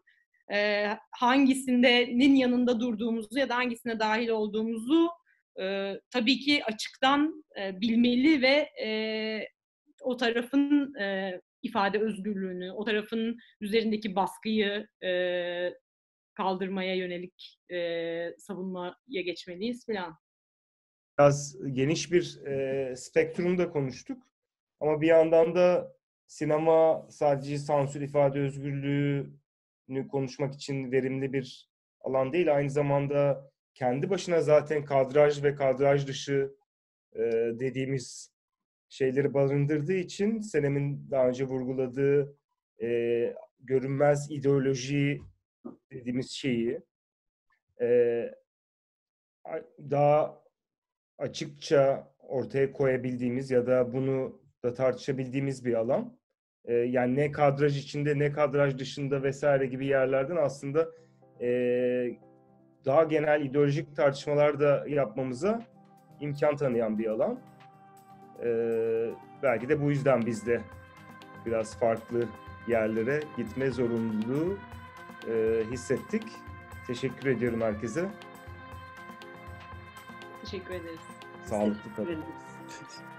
Speaker 2: hangisinin yanında durduğumuzu ya da hangisine dahil olduğumuzu tabii ki açıktan bilmeli ve o tarafın ifade özgürlüğünü, o tarafın üzerindeki baskıyı kaldırmaya yönelik savunmaya geçmeliyiz falan.
Speaker 1: Biraz geniş bir spektrumda konuştuk. Ama bir yandan da sinema sadece sansür, ifade özgürlüğünü konuşmak için verimli bir alan değil. Aynı zamanda kendi başına zaten kadraj ve kadraj dışı dediğimiz şeyleri barındırdığı için Senem'in daha önce vurguladığı görünmez ideoloji dediğimiz şeyi daha açıkça ortaya koyabildiğimiz ya da bunu da tartışabildiğimiz bir alan. Yani ne kadraj içinde ne kadraj dışında vesaire gibi yerlerden aslında daha genel ideolojik tartışmalar da yapmamıza imkan tanıyan bir alan. Belki de bu yüzden biz de biraz farklı yerlere gitme zorunluluğu hissettik. Teşekkür ediyorum herkese.
Speaker 2: Teşekkür ederiz.
Speaker 1: Sağlıklı kalın.
Speaker 3: Teşekkür ederiz.